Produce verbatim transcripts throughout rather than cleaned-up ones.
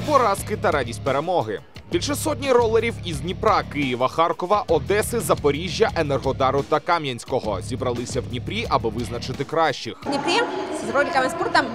поразки та радість перемоги. Більше сотні ролерів із Дніпра, Києва, Харкова, Одеси, Запоріжжя, Енергодару та Кам'янського зібралися в Дніпрі, аби визначити кращих. В Днепре с роликовым спортом,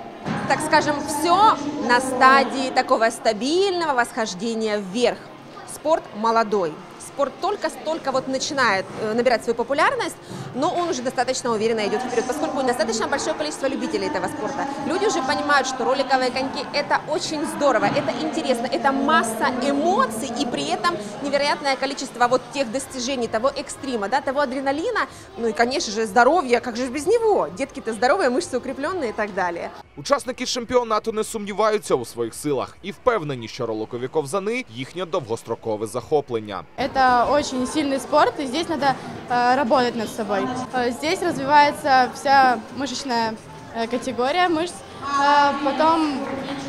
так скажем, все на стадии такого стабильного восхождения вверх. Спорт молодой. Спорт только-только вот начинает набирать свою популярность, но он уже достаточно уверенно идет вперед, поскольку достаточно большое количество любителей этого спорта. Люди уже понимают, что роликовые коньки – это очень здорово, это интересно, это масса эмоций и при этом невероятное количество вот тех достижений, того экстрима, да, того адреналина, ну и, конечно же, здоровья, как же без него? Детки-то здоровые, мышцы укрепленные и так далее. Учасники чемпіонату не сумніваються у своїх силах і впевнені, що роликові ковзани – їхнє довгострокове захоплення. Это очень сильный спорт, и здесь надо э, работать над собой. Э, здесь развивается вся мышечная э, категория мышц. Э, потом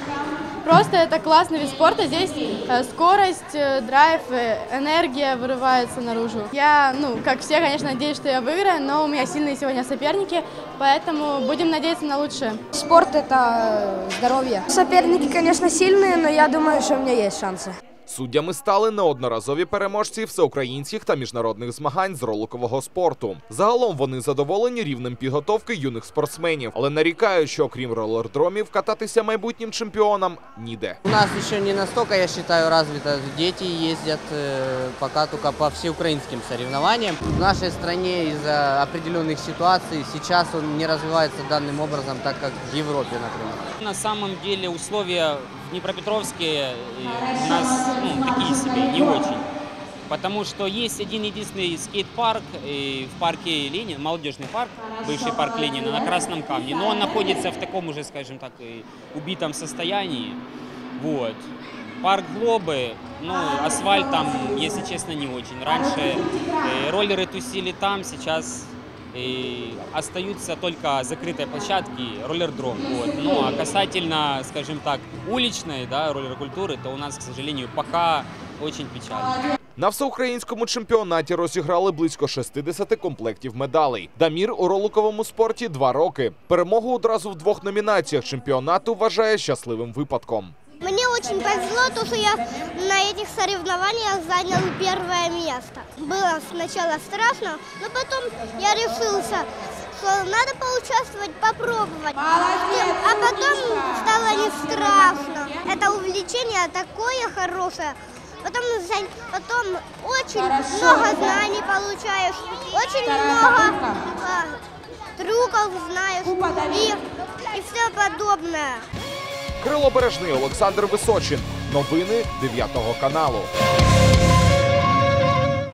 просто это классный вид спорта. Здесь э, скорость, э, драйв, э, энергия вырывается наружу. Я, ну, как все, конечно, надеюсь, что я выиграю, но у меня сильные сегодня соперники, поэтому будем надеяться на лучшее. Спорт – это здоровье. Соперники, конечно, сильные, но я думаю, что у меня есть шансы. Суддями стали неодноразові переможці всеукраїнських та міжнародних змагань з роликового спорту. Загалом вони задоволені рівнем підготовки юних спортсменів, але нарікають, що окрім ролердромів кататися майбутнім чемпіонам ніде. У нас ще не настолько, я считаю, развито. Дети ездят пока только по всеукраинским соревнованиям. В нашей стране из-за определенных ситуаций сейчас он не развивается данным образом, так как в Европе, например. На самом деле условия в Днепропетровске у нас ну, такие себе, не очень. Потому что есть один единственный скейт-парк в парке Ленина, молодежный парк, бывший парк Ленина на Красном Камне, но он находится в таком уже, скажем так, убитом состоянии. Вот. Парк Глобы, ну, асфальт там, если честно, не очень. Раньше роллеры тусили там, сейчас и остаются только закрытые площадки, роллердром. Вот. Ну а касательно, скажем так, уличной, да, роллер-культуры, то у нас, к сожалению, пока очень печально. На всеукраїнському чемпіонаті розіграли близько шістдесят комплектів медалей. Дамір у роликовому спорті два роки. Перемогу одразу в двох номінаціях чемпіонату вважає щасливим випадком. Мне очень повезло, то, что я на этих соревнованиях занял первое место. Было сначала страшно, но потом я решился, что надо поучаствовать, попробовать. Молодец! А потом стало не страшно. Это увлечение такое хорошее. Потом, потом очень Хорошо, много знаний получаешь, очень много а, трюков знаешь и, и все подобное. Кирило Бережний, Олександр Височин. Новини дев'ятого каналу.